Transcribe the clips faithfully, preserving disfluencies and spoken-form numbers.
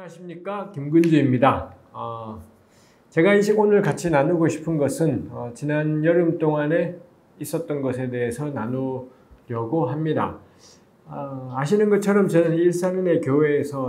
안녕하십니까, 김근주입니다. 어, 제가 이 시간 오늘 같이 나누고 싶은 것은 어, 지난 여름 동안에 있었던 것에 대해서 나누려고 합니다. 어, 아시는 것처럼 저는 일산은혜 교회에서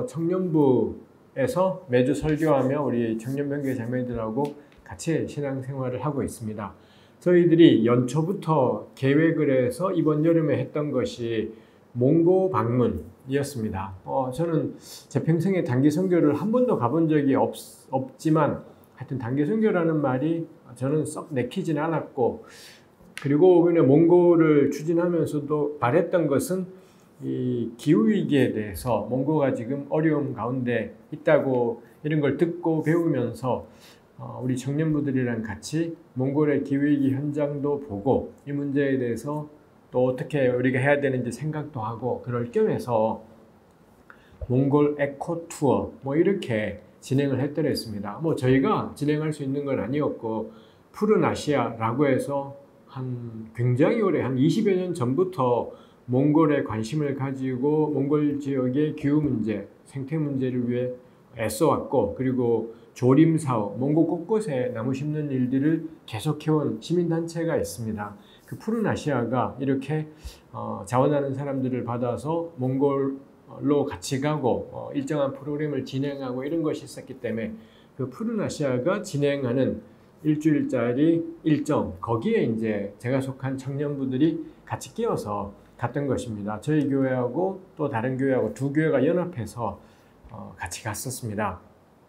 청년부에서 매주 설교하며 우리 청년병교 자매들하고 같이 신앙생활을 하고 있습니다. 저희들이 연초부터 계획을 해서 이번 여름에 했던 것이 몽고 방문이었습니다. 어, 저는 제 평생에 단기 선교를 한 번도 가본 적이 없, 없지만 하여튼 단기 선교라는 말이 저는 썩 내키진 않았고, 그리고 그냥 몽고를 추진하면서도 바랬던 것은 이 기후위기에 대해서 몽고가 지금 어려움 가운데 있다고 이런 걸 듣고 배우면서 어, 우리 청년부들이랑 같이 몽골의 기후위기 현장도 보고 이 문제에 대해서 또 어떻게 우리가 해야 되는지 생각도 하고, 그럴 겸해서 몽골 에코 투어 뭐 이렇게 진행을 했더랬습니다. 뭐 저희가 진행할 수 있는 건 아니었고, 푸른 아시아라고 해서 한 굉장히 오래 한 이십여 년 전부터 몽골에 관심을 가지고 몽골 지역의 기후 문제, 생태 문제를 위해 애써왔고, 그리고 조림 사업, 몽골 곳곳에 나무 심는 일들을 계속해온 시민단체가 있습니다. 그 푸른 아시아가 이렇게 어, 자원하는 사람들을 받아서 몽골로 같이 가고 어, 일정한 프로그램을 진행하고 이런 것이 있었기 때문에 그 푸른 아시아가 진행하는 일주일짜리 일정, 거기에 이제 제가 속한 청년부들이 같이 끼어서 갔던 것입니다. 저희 교회하고 또 다른 교회하고 두 교회가 연합해서 어, 같이 갔었습니다.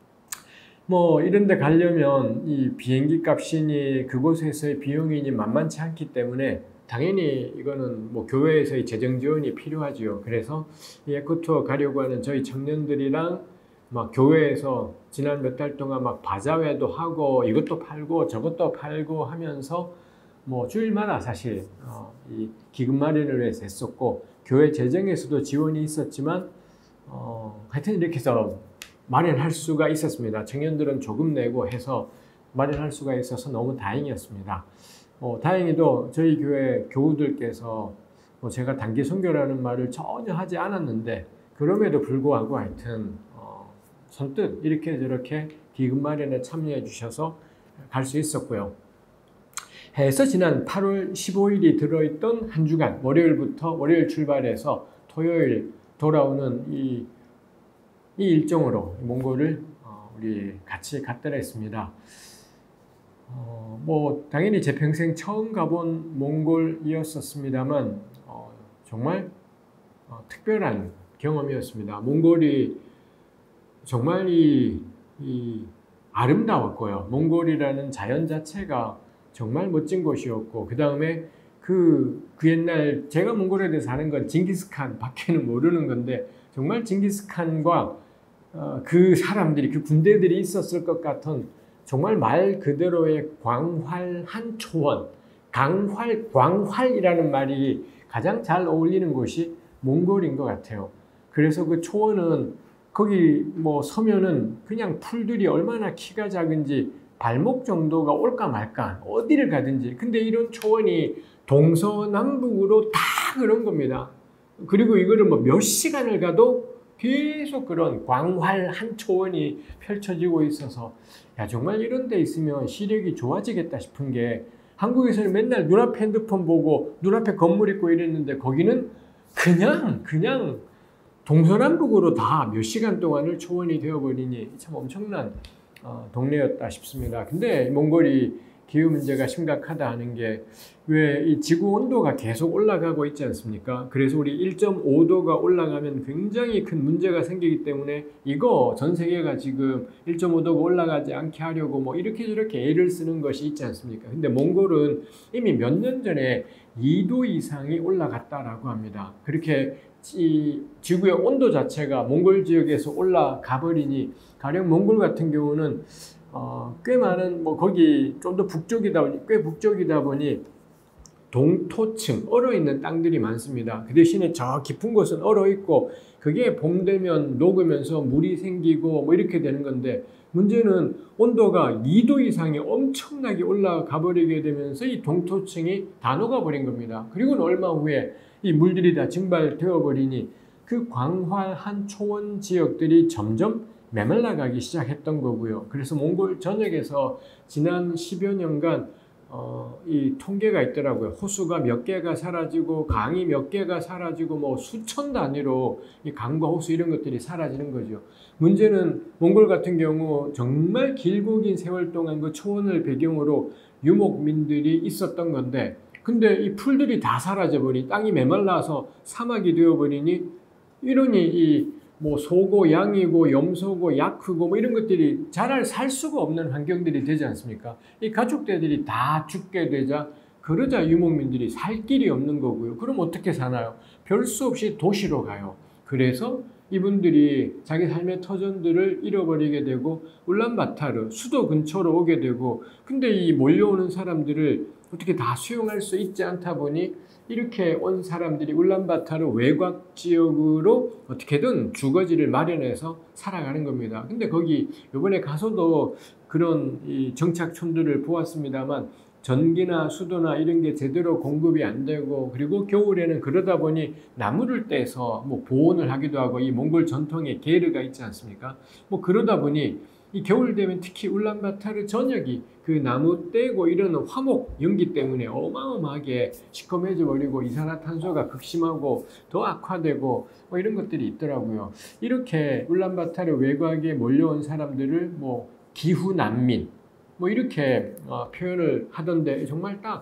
뭐 이런 데 가려면 이 비행기 값이니 그곳에서의 비용이니 만만치 않기 때문에 당연히 이거는 뭐 교회에서의 재정 지원이 필요하지요. 그래서 이 에코투어 가려고 하는 저희 청년들이랑 막 교회에서 지난 몇 달 동안 막 바자회도 하고 이것도 팔고 저것도 팔고 하면서 뭐 주일마다 사실 어, 이 기금 마련을 위해서 했었고, 교회 재정에서도 지원이 있었지만 어, 하여튼 이렇게 해서 마련할 수가 있었습니다. 청년들은 조금 내고 해서 마련할 수가 있어서 너무 다행이었습니다. 어, 다행히도 저희 교회 교우들께서 뭐 제가 단기 선교라는 말을 전혀 하지 않았는데 그럼에도 불구하고 하여튼 어, 선뜻 이렇게 저렇게 기금 마련에 참여해 주셔서 갈 수 있었고요. 해서 지난 팔월 십오일이 들어있던 한 주간, 월요일부터 월요일 출발해서 토요일 돌아오는 이 이 일정으로 몽골을 어, 우리 같이 갔더라 했습니다. 어, 뭐 당연히 제 평생 처음 가본 몽골이었었습니다만 어, 정말 어, 특별한 경험이었습니다. 몽골이 정말 이, 이 아름다웠고요. 몽골이라는 자연 자체가 정말 멋진 곳이었고, 그 다음에 그, 그 옛날 제가 몽골에 대해서 아는 건 징기스칸 밖에는 모르는 건데, 정말 징기스칸과 어, 그 사람들이, 그 군대들이 있었을 것 같은 정말 말 그대로의 광활한 초원, 강활, 광활이라는 말이 가장 잘 어울리는 곳이 몽골인 것 같아요. 그래서 그 초원은 거기 뭐 서면은 그냥 풀들이 얼마나 키가 작은지 발목 정도가 올까 말까, 어디를 가든지. 근데 이런 초원이 동서남북으로 다 그런 겁니다. 그리고 이거를 뭐 몇 시간을 가도 계속 그런 광활한 초원이 펼쳐지고 있어서, 야 정말 이런 데 있으면 시력이 좋아지겠다 싶은 게, 한국에서는 맨날 눈앞에 핸드폰 보고 눈앞에 건물 있고 이랬는데 거기는 그냥 그냥 동서남북으로 다 몇 시간 동안을 초원이 되어버리니 참 엄청난 어, 동네였다 싶습니다. 근데 몽골이 기후 문제가 심각하다 하는 게, 왜 이 지구 온도가 계속 올라가고 있지 않습니까? 그래서 우리 일 점 오 도가 올라가면 굉장히 큰 문제가 생기기 때문에 이거 전 세계가 지금 일 점 오 도가 올라가지 않게 하려고 뭐 이렇게 저렇게 애를 쓰는 것이 있지 않습니까? 근데 몽골은 이미 몇 년 전에 이 도 이상이 올라갔다라고 합니다. 그렇게 이 지구의 온도 자체가 몽골 지역에서 올라가 버리니, 가령 몽골 같은 경우는 어, 꽤 많은 뭐 거기 좀 더 북쪽이다 보니 꽤 북쪽이다 보니 동토층, 얼어있는 땅들이 많습니다. 그 대신에 저 깊은 곳은 얼어있고 그게 봄 되면 녹으면서 물이 생기고 뭐 이렇게 되는 건데, 문제는 온도가 이 도 이상이 엄청나게 올라가 버리게 되면서 이 동토층이 다 녹아버린 겁니다. 그리고는 얼마 후에 이 물들이 다 증발되어 버리니 그 광활한 초원 지역들이 점점 메말라가기 시작했던 거고요. 그래서 몽골 전역에서 지난 십여 년간 어, 이 통계가 있더라고요. 호수가 몇 개가 사라지고 강이 몇 개가 사라지고 뭐 수천 단위로 이 강과 호수 이런 것들이 사라지는 거죠. 문제는 몽골 같은 경우 정말 길고 긴 세월 동안 그 초원을 배경으로 유목민들이 있었던 건데, 근데 이 풀들이 다 사라져 버리니 땅이 메말라서 사막이 되어 버리니, 이러니 이 뭐 소고 양이고 염소고 약크고 뭐 이런 것들이 잘 살 수가 없는 환경들이 되지 않습니까? 이 가축대들이 다 죽게 되자, 그러자 유목민들이 살 길이 없는 거고요. 그럼 어떻게 사나요? 별 수 없이 도시로 가요. 그래서 이분들이 자기 삶의 터전들을 잃어버리게 되고 울란바타르 수도 근처로 오게 되고, 근데 이 몰려오는 사람들을 어떻게 다 수용할 수 있지 않다 보니 이렇게 온 사람들이 울란바타르 외곽 지역으로 어떻게든 주거지를 마련해서 살아가는 겁니다. 근데 거기 이번에 가서도 그런 이 정착촌들을 보았습니다만, 전기나 수도나 이런 게 제대로 공급이 안 되고, 그리고 겨울에는 그러다 보니 나무를 떼서 뭐 보온을 하기도 하고, 이 몽골 전통의 게르가 있지 않습니까? 뭐 그러다 보니 이 겨울 되면 특히 울란바타르 전역이 그 나무 떼고 이러는 화목 연기 때문에 어마어마하게 시커매져 버리고 이산화탄소가 극심하고 더 악화되고 뭐 이런 것들이 있더라고요. 이렇게 울란바타르 외곽에 몰려온 사람들을 뭐 기후 난민 뭐 이렇게 어, 표현을 하던데, 정말 딱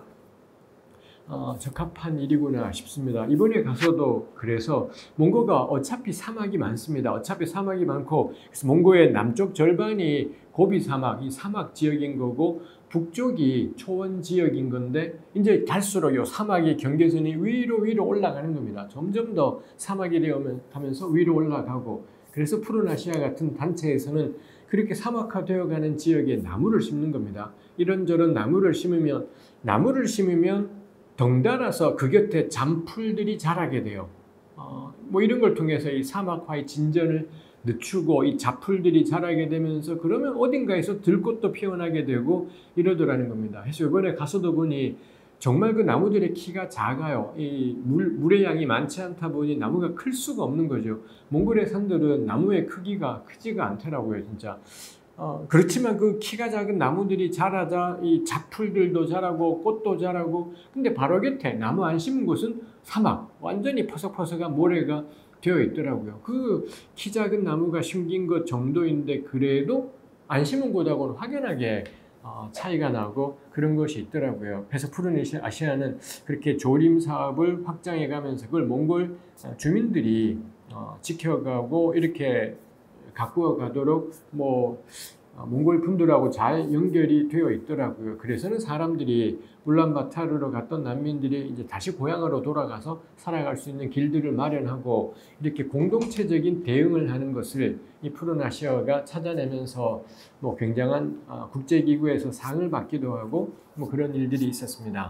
어, 적합한 일이구나 싶습니다. 이번에 가서도 그래서 몽고가 어차피 사막이 많습니다. 어차피 사막이 많고, 그래서 몽고의 남쪽 절반이 고비 사막, 이 사막 지역인 거고, 북쪽이 초원 지역인 건데, 이제 갈수록 요 사막의 경계선이 위로 위로 올라가는 겁니다. 점점 더 사막이 되어가면서 위로 올라가고, 그래서 푸른아시아 같은 단체에서는 그렇게 사막화되어가는 지역에 나무를 심는 겁니다. 이런저런 나무를 심으면 나무를 심으면 덩달아서 그 곁에 잔풀들이 자라게 돼요. 어, 뭐 이런 걸 통해서 이 사막화의 진전을 늦추고 이 잡풀들이 자라게 되면서, 그러면 어딘가에서 들꽃도 피어나게 되고 이러더라는 겁니다. 그래서 이번에 가서도 보니 정말 그 나무들의 키가 작아요. 이 물, 물의 양이 많지 않다 보니 나무가 클 수가 없는 거죠. 몽골의 산들은 나무의 크기가 크지가 않더라고요, 진짜. 어, 그렇지만 그 키가 작은 나무들이 자라자 이 잡풀들도 자라고 꽃도 자라고, 근데 바로 곁에 나무 안 심은 곳은 사막, 완전히 퍼석퍼석한 모래가 되어 있더라고요. 그 키 작은 나무가 심긴 것 정도인데, 그래도 안 심은 곳하고는 확연하게 어, 차이가 나고 그런 것이 있더라고요. 그래서 푸른아시아는 그렇게 조림 사업을 확장해 가면서 그걸 몽골 주민들이 어, 지켜가고 이렇게 가꾸어 가도록 뭐 몽골 분들하고 잘 연결이 되어 있더라고요. 그래서는 사람들이 울란바타르로 갔던 난민들이 이제 다시 고향으로 돌아가서 살아갈 수 있는 길들을 마련하고 이렇게 공동체적인 대응을 하는 것을 이 푸른아시아가 찾아내면서 뭐 굉장한 국제기구에서 상을 받기도 하고 뭐 그런 일들이 있었습니다.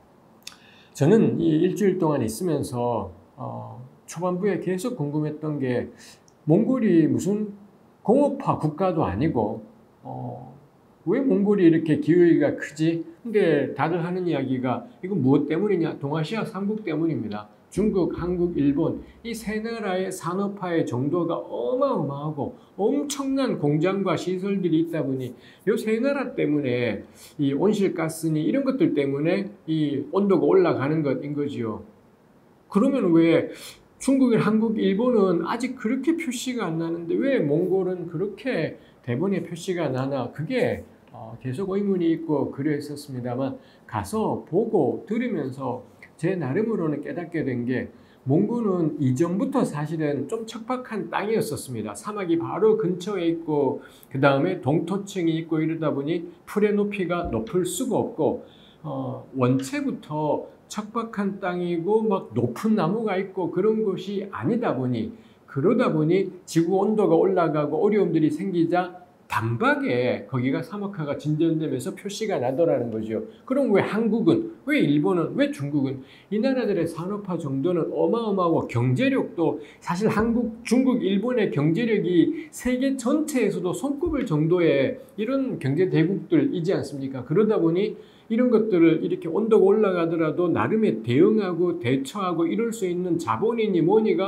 저는 이 일주일 동안 있으면서 어 초반부에 계속 궁금했던 게, 몽골이 무슨 공업화 국가도 아니고 어, 왜 몽골이 이렇게 기회가 크지? 근데 다들 하는 이야기가 이건 무엇 때문이냐? 동아시아 삼국 때문입니다. 중국, 한국, 일본 이 세 나라의 산업화의 정도가 어마어마하고 엄청난 공장과 시설들이 있다 보니 이 세 나라 때문에 이 온실가스니 이런 것들 때문에 이 온도가 올라가는 것인 거지요. 그러면 왜 중국, 한국, 일본은 아직 그렇게 표시가 안 나는데 왜 몽골은 그렇게 대본에 표시가 나나, 그게 계속 의문이 있고 그랬었습니다만, 가서 보고 들으면서 제 나름으로는 깨닫게 된 게, 몽골은 이전부터 사실은 좀 척박한 땅이었었습니다. 사막이 바로 근처에 있고 그 다음에 동토층이 있고 이러다 보니 풀의 높이가 높을 수가 없고 어, 원체부터 척박한 땅이고 막 높은 나무가 있고 그런 곳이 아니다 보니, 그러다 보니 지구 온도가 올라가고 어려움들이 생기자 단박에 거기가 사막화가 진전되면서 표시가 나더라는 거죠. 그럼 왜 한국은, 왜 일본은, 왜 중국은 이 나라들의 산업화 정도는 어마어마하고 경제력도 사실 한국, 중국, 일본의 경제력이 세계 전체에서도 손꼽을 정도의 이런 경제 대국들이지 않습니까? 그러다 보니 이런 것들을 이렇게 온도가 올라가더라도 나름의 대응하고 대처하고 이럴 수 있는 자본이니 뭐니가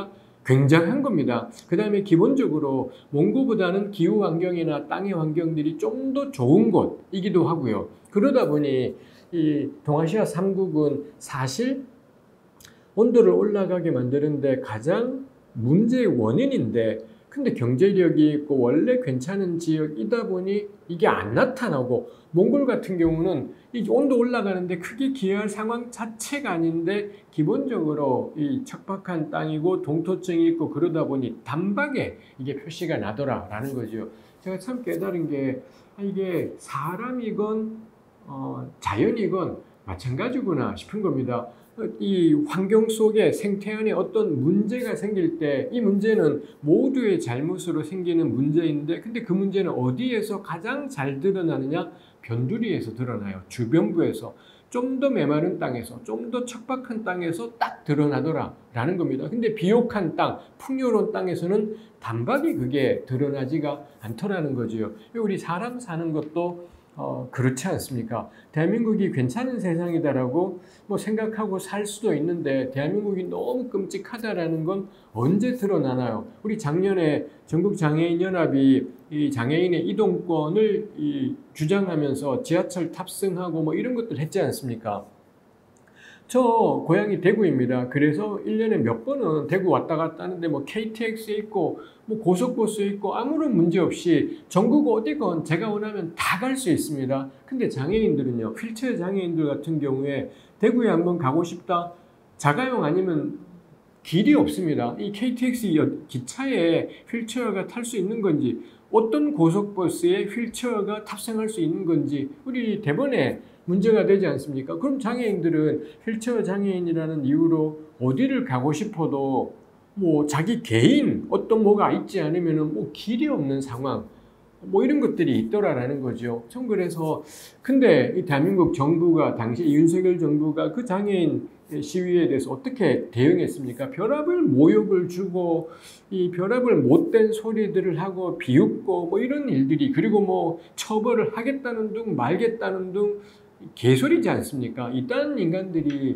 굉장한 겁니다. 그 다음에 기본적으로 몽고보다는 기후 환경이나 땅의 환경들이 좀 더 좋은 곳이기도 하고요. 그러다 보니 이 동아시아 삼 국은 사실 온도를 올라가게 만드는데 가장 문제의 원인인데, 근데 경제력이 있고 원래 괜찮은 지역이다 보니 이게 안 나타나고, 몽골 같은 경우는 이 온도 올라가는데 크게 기여할 상황 자체가 아닌데 기본적으로 이 척박한 땅이고 동토층이 있고 그러다 보니 단박에 이게 표시가 나더라라는 거죠. 제가 참 깨달은 게 이게 사람이건 어, 자연이건 마찬가지구나 싶은 겁니다. 이 환경 속에 생태안에 어떤 문제가 생길 때 이 문제는 모두의 잘못으로 생기는 문제인데, 근데 그 문제는 어디에서 가장 잘 드러나느냐? 변두리에서 드러나요. 주변부에서. 좀 더 메마른 땅에서, 좀 더 척박한 땅에서 딱 드러나더라 라는 겁니다. 근데 비옥한 땅, 풍요로운 땅에서는 단박에 그게 드러나지가 않더라는 거죠. 우리 사람 사는 것도 어, 그렇지 않습니까? 대한민국이 괜찮은 세상이다라고 뭐 생각하고 살 수도 있는데, 대한민국이 너무 끔찍하다라는 건 언제 드러나나요? 우리 작년에 전국장애인연합이 이 장애인의 이동권을 이 주장하면서 지하철 탑승하고 뭐 이런 것들 했지 않습니까? 저 고향이 대구입니다. 그래서 일 년에 몇 번은 대구 왔다 갔다 하는데 뭐 케이티엑스에 있고 뭐 고속버스에 있고 아무런 문제 없이 전국 어디건 제가 원하면 다 갈 수 있습니다. 근데 장애인들은요, 휠체어 장애인들 같은 경우에 대구에 한번 가고 싶다, 자가용 아니면 길이 없습니다. 이 케이티엑스 기차에 휠체어가 탈 수 있는 건지, 어떤 고속버스에 휠체어가 탑승할 수 있는 건지 우리 대번에 문제가 되지 않습니까? 그럼 장애인들은 휠체어 장애인이라는 이유로 어디를 가고 싶어도 뭐 자기 개인 어떤 뭐가 있지 않으면은 뭐 길이 없는 상황, 뭐 이런 것들이 있더라라는 거죠. 전 그래서 근데 이 대한민국 정부가, 당시 윤석열 정부가 그 장애인 시위에 대해서 어떻게 대응했습니까? 별의별 모욕을 주고 이 별의별 못된 소리들을 하고 비웃고 뭐 이런 일들이, 그리고 뭐 처벌을 하겠다는 둥 말겠다는 둥 개소리지 않습니까? 이딴 인간들이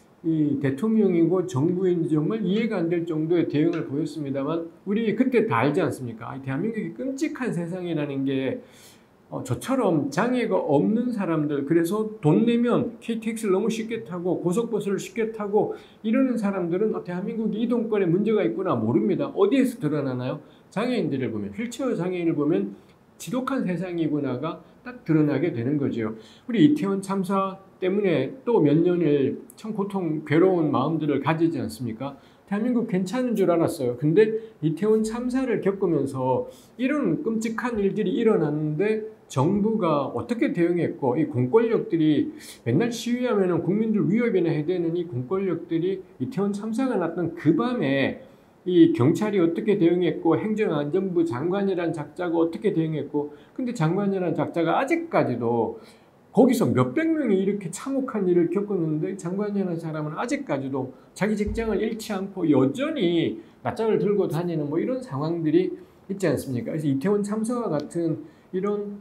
이 대통령이고 정부인지 정말 이해가 안 될 정도의 대응을 보였습니다만, 우리 그때 다 알지 않습니까? 대한민국이 끔찍한 세상이라는 게 어, 저처럼 장애가 없는 사람들, 그래서 돈 내면 케이티엑스를 너무 쉽게 타고 고속버스를 쉽게 타고 이러는 사람들은 어, 대한민국이 이동권에 문제가 있구나 모릅니다. 어디에서 드러나나요? 장애인들을 보면, 휠체어 장애인을 보면 지독한 세상이구나가 딱 드러나게 되는 거죠. 우리 이태원 참사 때문에 또 몇 년을 참 고통, 괴로운 마음들을 가지지 않습니까? 대한민국 괜찮은 줄 알았어요. 근데 이태원 참사를 겪으면서 이런 끔찍한 일들이 일어났는데 정부가 어떻게 대응했고, 이 공권력들이 맨날 시위하면 국민들 위협이나 해야 되는 이 공권력들이 이태원 참사가 났던 그 밤에 이 경찰이 어떻게 대응했고, 행정안전부 장관이란 작자가 어떻게 대응했고, 근데 장관이란 작자가 아직까지도 거기서 몇백 명이 이렇게 참혹한 일을 겪었는데 장관이라는 사람은 아직까지도 자기 직장을 잃지 않고 여전히 낯장을 들고 다니는 뭐 이런 상황들이 있지 않습니까? 그래서 이태원 참사와 같은 이런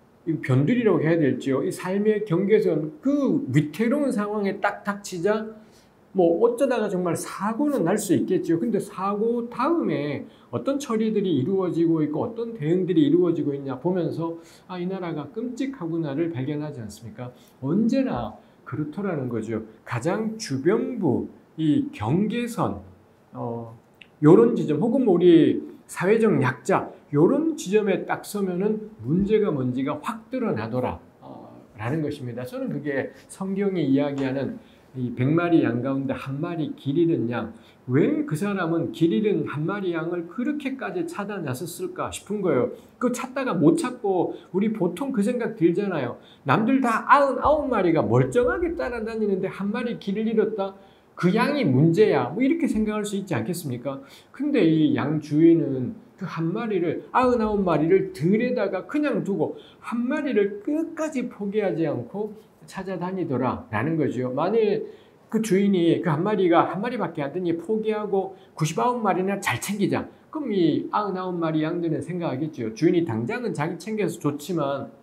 변두리라고 해야 될지요, 이 삶의 경계선, 그 위태로운 상황에 딱 닥치자 뭐 어쩌다가 정말 사고는 날 수 있겠죠. 근데 사고 다음에 어떤 처리들이 이루어지고 있고 어떤 대응들이 이루어지고 있냐 보면서 아, 이 나라가 끔찍하구나를 발견하지 않습니까? 언제나 그렇더라는 거죠. 가장 주변부, 이 경계선, 어, 요런 지점, 혹은 우리 사회적 약자, 요런 지점에 딱 서면은 문제가 뭔지가 확 드러나더라 어, 라는 것입니다. 저는 그게 성경이 이야기하는 이 백마리 양 가운데 한 마리 길 잃은 양, 왜 그 사람은 길 잃은 한 마리 양을 그렇게까지 찾아 나섰을까 싶은 거예요. 그 찾다가 못 찾고, 우리 보통 그 생각 들잖아요. 남들 다 아흔아홉 마리가 멀쩡하게 따라다니는데 한 마리 길을 잃었다? 그 양이 문제야. 뭐 이렇게 생각할 수 있지 않겠습니까? 근데 이 양 주인은 그 한 마리를, 아흔아홉 마리를 들에다가 그냥 두고 한 마리를 끝까지 포기하지 않고 찾아다니더라 라는 거죠. 만일 그 주인이 그 한 마리가 한 마리밖에 안 되니 포기하고 구십구 마리나 잘 챙기자, 그럼 이 구십구 마리 양들은 생각하겠죠. 주인이 당장은 자기 챙겨서 좋지만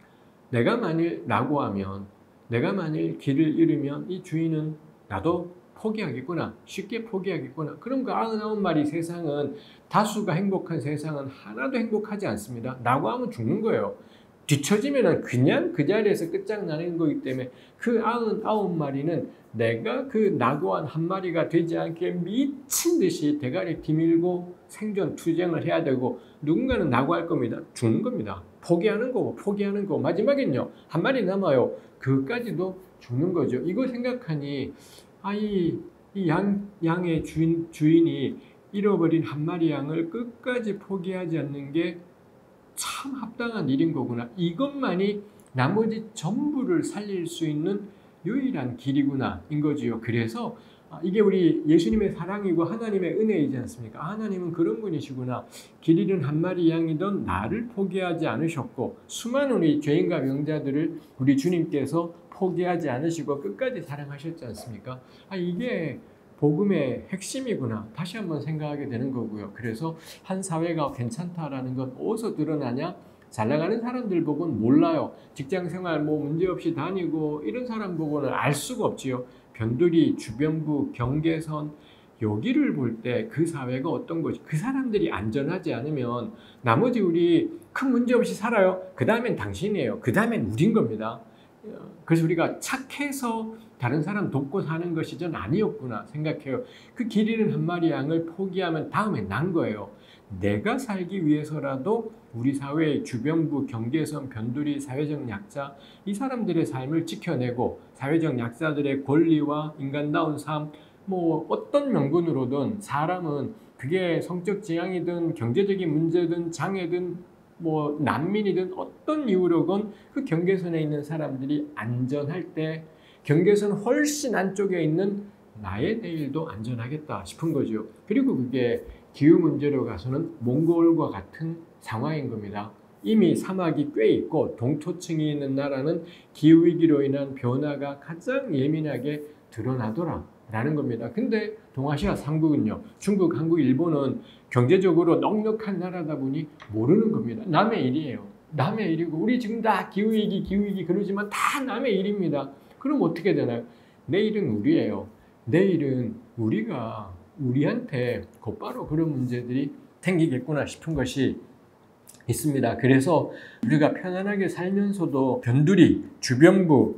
내가 만일 라고 하면, 내가 만일 길을 잃으면 이 주인은 나도 포기하겠구나, 쉽게 포기하겠구나. 그럼 그 아흔아홉 마리 세상은, 다수가 행복한 세상은 하나도 행복하지 않습니다. 나고 하면 죽는 거예요. 뒤처지면은 그냥 그 자리에서 끝장나는 거기 때문에 그 아흔아홉 마리는 내가 그 나고한 한 마리가 되지 않게 미친 듯이 대가리 뒤밀고 생존 투쟁을 해야 되고, 누군가는 나고할 겁니다. 죽는 겁니다. 포기하는 거고 포기하는 거고, 마지막엔요 한 마리 남아요. 그것까지도 죽는 거죠. 이거 생각하니 아, 이, 이 양, 양의 주인, 주인이 잃어버린 한 마리 양을 끝까지 포기하지 않는 게 참 합당한 일인 거구나. 이것만이 나머지 전부를 살릴 수 있는 유일한 길이구나 인 거지요. 그래서 이게 우리 예수님의 사랑이고 하나님의 은혜이지 않습니까? 하나님은 그런 분이시구나. 길 잃은 한 마리 양이던 나를 포기하지 않으셨고, 수많은 우리 죄인과 병자들을 우리 주님께서 포기하지 않으시고 끝까지 사랑하셨지 않습니까? 아, 이게 복음의 핵심이구나. 다시 한번 생각하게 되는 거고요. 그래서 한 사회가 괜찮다라는 건 어디서 드러나냐? 잘 나가는 사람들 보고는 몰라요. 직장생활 뭐 문제없이 다니고 이런 사람 보고는 알 수가 없지요. 변두리, 주변부, 경계선, 여기를 볼 때 그 사회가 어떤 것이, 그 사람들이 안전하지 않으면 나머지 우리 큰 문제 없이 살아요. 그 다음엔 당신이에요. 그 다음엔 우린 겁니다. 그래서 우리가 착해서 다른 사람 돕고 사는 것이 전 아니었구나 생각해요. 그 길 잃은 한 마리 양을 포기하면 다음엔 난 거예요. 내가 살기 위해서라도 우리 사회의 주변부, 경계선, 변두리, 사회적 약자, 이 사람들의 삶을 지켜내고 사회적 약자들의 권리와 인간다운 삶, 뭐 어떤 명분으로든 사람은 그게 성적 지향이든 경제적인 문제든 장애든 뭐 난민이든 어떤 이유로건 그 경계선에 있는 사람들이 안전할 때 경계선 훨씬 안쪽에 있는 나의 내일도 안전하겠다 싶은 거죠. 그리고 그게 기후 문제로 가서는 몽골과 같은 상황인 겁니다. 이미 사막이 꽤 있고 동토층이 있는 나라는 기후위기로 인한 변화가 가장 예민하게 드러나더라 라는 겁니다. 근데 동아시아 삼 국은요, 중국, 한국, 일본은 경제적으로 넉넉한 나라다 보니 모르는 겁니다. 남의 일이에요. 남의 일이고, 우리 지금 다 기후위기 기후위기 그러지만 다 남의 일입니다. 그럼 어떻게 되나요? 내일은 우리예요. 내일은 우리가 우리한테 곧바로 그런 문제들이 생기겠구나 싶은 것이 있습니다. 그래서 우리가 편안하게 살면서도 변두리, 주변부,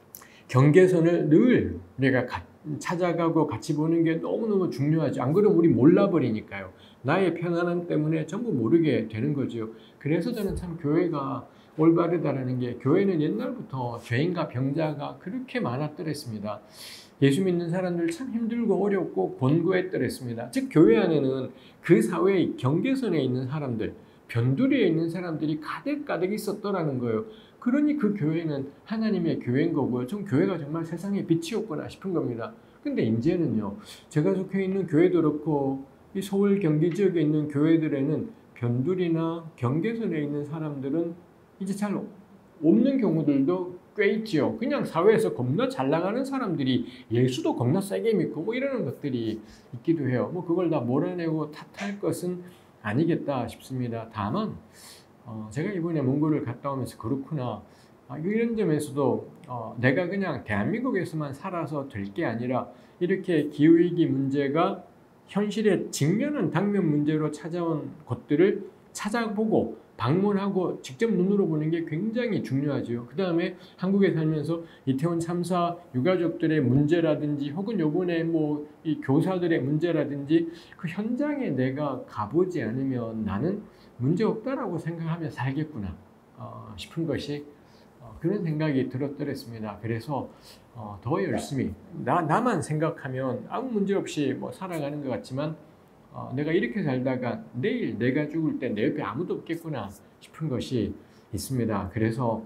경계선을 늘 우리가 찾아가고 같이 보는 게 너무너무 중요하죠. 안 그러면 우리 몰라버리니까요. 나의 편안함 때문에 전부 모르게 되는 거죠. 그래서 저는 참 교회가 올바르다라는 게, 교회는 옛날부터 죄인과 병자가 그렇게 많았더랬습니다. 예수 믿는 사람들 참 힘들고 어렵고 곤고했더랬습니다. 즉 교회 안에는 그 사회의 경계선에 있는 사람들, 변두리에 있는 사람들이 가득가득 있었더라는 거예요. 그러니 그 교회는 하나님의 교회인 거고요. 좀 교회가 정말 세상의 빛이었구나 싶은 겁니다. 근데 이제는요, 제가 속해 있는 교회도 그렇고 이 서울 경기 지역에 있는 교회들에는 변두리나 경계선에 있는 사람들은 이제 잘 없는 경우들도 꽤 있지요. 그냥 사회에서 겁나 잘 나가는 사람들이 예수도 겁나 세게 믿고 뭐 이러는 것들이 있기도 해요. 뭐 그걸 다 몰아내고 탓할 것은 아니겠다 싶습니다. 다만 어, 제가 이번에 몽골을 갔다 오면서 그렇구나, 아, 이런 점에서도 어, 내가 그냥 대한민국에서만 살아서 될 게 아니라 이렇게 기후위기 문제가 현실에 직면한 당면 문제로 찾아온 것들을 찾아보고 방문하고 직접 눈으로 보는 게 굉장히 중요하죠. 그 다음에 한국에 살면서 이태원 참사 유가족들의 문제라든지 혹은 요번에 뭐 이 교사들의 문제라든지 그 현장에 내가 가보지 않으면 나는 문제 없다라고 생각하며 살겠구나 어, 싶은 것이 어, 그런 생각이 들었더랬습니다. 그래서 어, 더 열심히 나, 나만 생각하면 아무 문제 없이 뭐 살아가는 것 같지만 어, 내가 이렇게 살다가 내일 내가 죽을 때 내 옆에 아무도 없겠구나 싶은 것이 있습니다. 그래서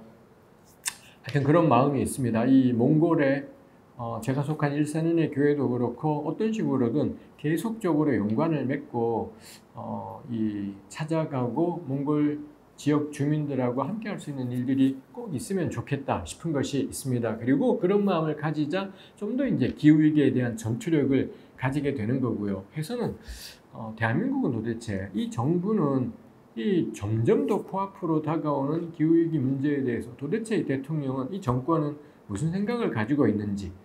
하여튼 그런 마음이 있습니다. 이 몽골에 어, 제가 속한 일산은의 교회도 그렇고 어떤 식으로든 계속적으로 연관을 맺고 어, 이 찾아가고 몽골 지역 주민들하고 함께 할 수 있는 일들이 꼭 있으면 좋겠다 싶은 것이 있습니다. 그리고 그런 마음을 가지자 좀 더 이제 기후위기에 대한 전투력을 가지게 되는 거고요. 해서는 어, 대한민국은 도대체 이 정부는 이 점점 더 코앞으로 다가오는 기후위기 문제에 대해서 도대체 이 대통령은, 이 정권은 무슨 생각을 가지고 있는지, 어,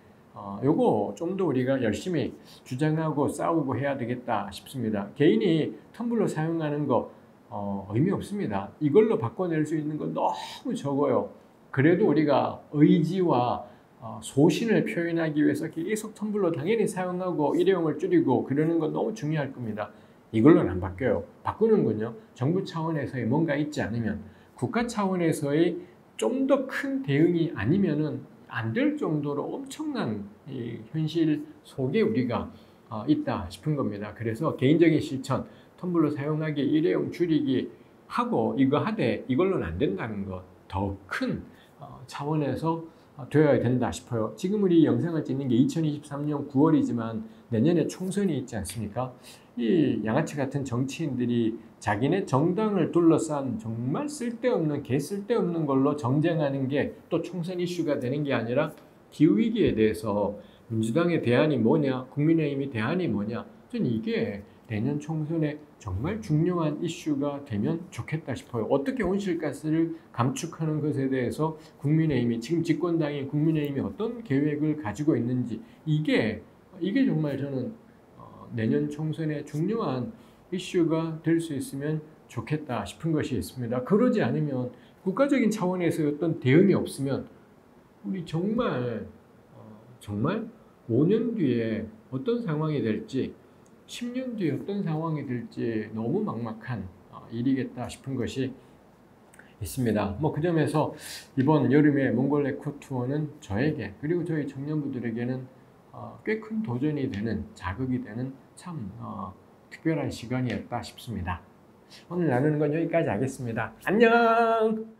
어, 요거 좀 더 우리가 열심히 주장하고 싸우고 해야 되겠다 싶습니다. 개인이 텀블러 사용하는 거 어, 의미 없습니다. 이걸로 바꿔낼 수 있는 건 너무 적어요. 그래도 우리가 의지와 어, 소신을 표현하기 위해서 계속 텀블러 당연히 사용하고 일회용을 줄이고 그러는 건 너무 중요할 겁니다. 이걸로는 안 바뀌어요. 바꾸는군요. 정부 차원에서의 뭔가 있지 않으면, 국가 차원에서의 좀 더 큰 대응이 아니면은 안 될 정도로 엄청난 이 현실 속에 우리가 어, 있다 싶은 겁니다. 그래서 개인적인 실천, 텀블러 사용하기, 일회용 줄이기 하고 이거 하되 이걸로는 안 된다는 것, 더 큰 어, 차원에서 어, 되어야 된다 싶어요. 지금 우리 영상을 찍는 게 이천이십삼 년 구월이지만 내년에 총선이 있지 않습니까? 이 양아치 같은 정치인들이 자기네 정당을 둘러싼 정말 쓸데없는, 개 쓸데없는 걸로 정쟁하는 게 또 총선 이슈가 되는 게 아니라 기후위기에 대해서 민주당의 대안이 뭐냐, 국민의힘의 대안이 뭐냐, 저는 이게 내년 총선에 정말 중요한 이슈가 되면 좋겠다 싶어요. 어떻게 온실가스를 감축하는 것에 대해서 국민의힘이, 지금 집권당인 국민의힘이 어떤 계획을 가지고 있는지, 이게 이게 정말 저는 내년 총선에 중요한 이슈가 될 수 있으면 좋겠다 싶은 것이 있습니다. 그러지 않으면, 국가적인 차원에서 어떤 대응이 없으면 우리 정말 어, 정말 오 년 뒤에 어떤 상황이 될지, 십 년 뒤에 어떤 상황이 될지 너무 막막한 어, 일이겠다 싶은 것이 있습니다. 뭐 그 점에서 이번 여름의 몽골 에코 투어는 저에게, 그리고 저희 청년부들에게는 어, 꽤 큰 도전이 되는, 자극이 되는 참 어, 특별한 시간이었다 싶습니다. 오늘 나누는 건 여기까지 하겠습니다. 안녕!